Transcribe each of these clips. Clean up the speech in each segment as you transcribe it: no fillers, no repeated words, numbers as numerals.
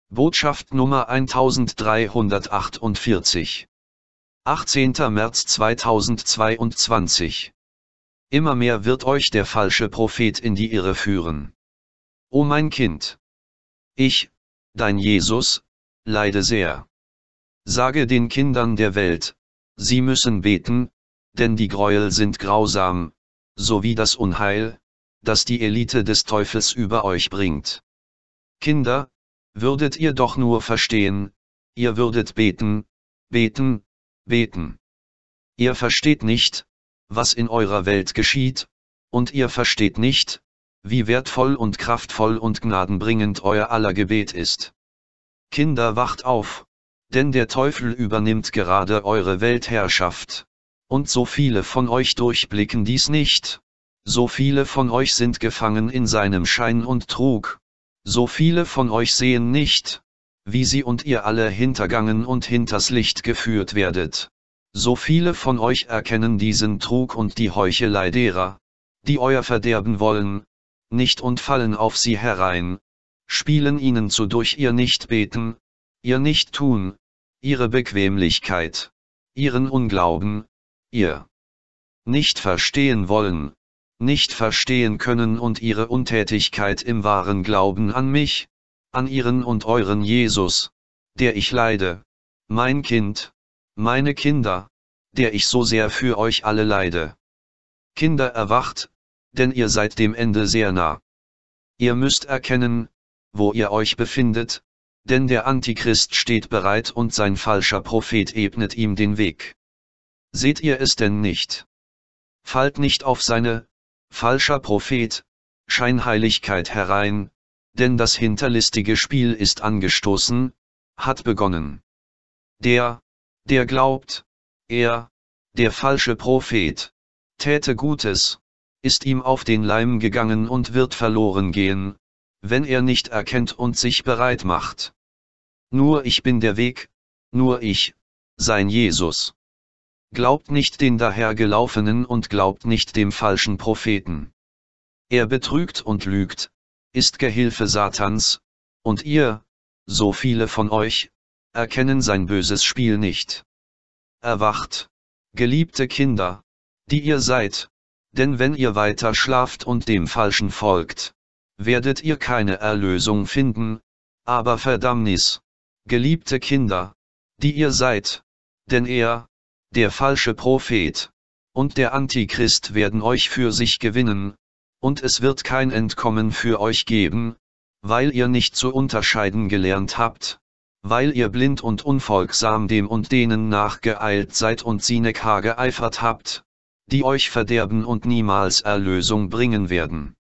Botschaft Nummer 1348. 18. März 2022. Immer mehr wird euch der falsche Prophet in die Irre führen. O mein Kind! Ich, dein Jesus, leide sehr. Sage den Kindern der Welt, sie müssen beten, denn die Gräuel sind grausam, sowie das Unheil, das die Elite des Teufels über euch bringt. Kinder, würdet ihr doch nur verstehen, ihr würdet beten, beten, beten. Ihr versteht nicht, was in eurer Welt geschieht, und ihr versteht nicht, wie wertvoll und kraftvoll und gnadenbringend euer aller Gebet ist. Kinder, wacht auf, denn der Teufel übernimmt gerade eure Weltherrschaft. Und so viele von euch durchblicken dies nicht. So viele von euch sind gefangen in seinem Schein und Trug. So viele von euch sehen nicht, wie sie und ihr alle hintergangen und hinters Licht geführt werdet. So viele von euch erkennen diesen Trug und die Heuchelei derer, die euer Verderben wollen, nicht und fallen auf sie herein, spielen ihnen zu durch ihr Nichtbeten, ihr Nichttun, ihre Bequemlichkeit, ihren Unglauben, ihr nicht verstehen wollen, nicht verstehen können und ihre Untätigkeit im wahren Glauben an mich, an ihren und euren Jesus, der ich leide, mein Kind, meine Kinder, der ich so sehr für euch alle leide. Kinder, erwacht, denn ihr seid dem Ende sehr nah. Ihr müsst erkennen, wo ihr euch befindet, denn der Antichrist steht bereit und sein falscher Prophet ebnet ihm den Weg. Seht ihr es denn nicht? Fallt nicht auf seine, falscher Prophet, Scheinheiligkeit herein, denn das hinterlistige Spiel ist angestoßen, hat begonnen. Der glaubt, der falsche Prophet, täte Gutes, ist ihm auf den Leim gegangen und wird verloren gehen, wenn er nicht erkennt und sich bereit macht. Nur ich bin der Weg, nur ich, sein Jesus. Glaubt nicht den dahergelaufenen und glaubt nicht dem falschen Propheten. Er betrügt und lügt, ist Gehilfe Satans, und ihr, so viele von euch, erkennen sein böses Spiel nicht. Erwacht, geliebte Kinder, die ihr seid, denn wenn ihr weiter schlaft und dem Falschen folgt, werdet ihr keine Erlösung finden, aber Verdammnis, geliebte Kinder, die ihr seid, denn der falsche Prophet, und der Antichrist werden euch für sich gewinnen, und es wird kein Entkommen für euch geben, weil ihr nicht zu unterscheiden gelernt habt, weil ihr blind und unfolgsam dem und denen nachgeeilt seid und Sinekha geeifert habt, die euch verderben und niemals Erlösung bringen werden.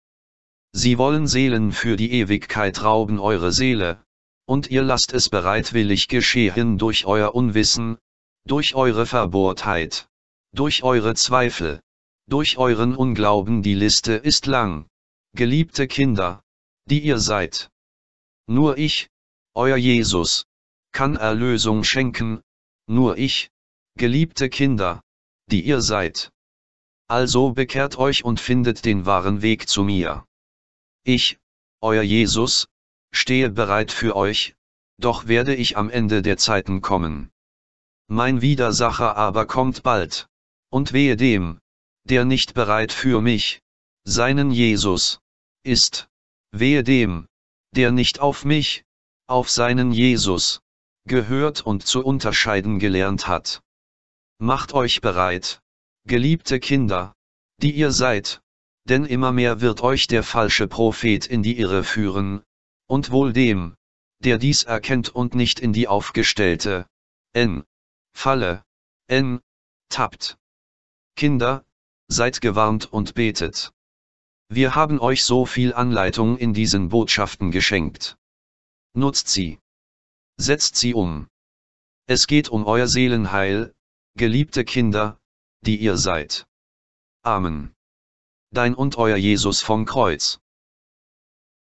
Sie wollen Seelen für die Ewigkeit rauben, eure Seele, und ihr lasst es bereitwillig geschehen durch euer Unwissen, durch eure Verbohrtheit, durch eure Zweifel, durch euren Unglauben. Die Liste ist lang, geliebte Kinder, die ihr seid. Nur ich, euer Jesus, kann Erlösung schenken, nur ich, geliebte Kinder, die ihr seid. Also bekehrt euch und findet den wahren Weg zu mir. Ich, euer Jesus, stehe bereit für euch, doch werde ich am Ende der Zeiten kommen. Mein Widersacher aber kommt bald, und wehe dem, der nicht bereit für mich, seinen Jesus, ist, wehe dem, der nicht auf mich, auf seinen Jesus, gehört und zu unterscheiden gelernt hat. Macht euch bereit, geliebte Kinder, die ihr seid, denn immer mehr wird euch der falsche Prophet in die Irre führen, und wohl dem, der dies erkennt und nicht in die aufgestellte Falle tappt. Kinder, seid gewarnt und betet. Wir haben euch so viel Anleitung in diesen Botschaften geschenkt. Nutzt sie. Setzt sie um. Es geht um euer Seelenheil, geliebte Kinder, die ihr seid. Amen. Dein und euer Jesus vom Kreuz.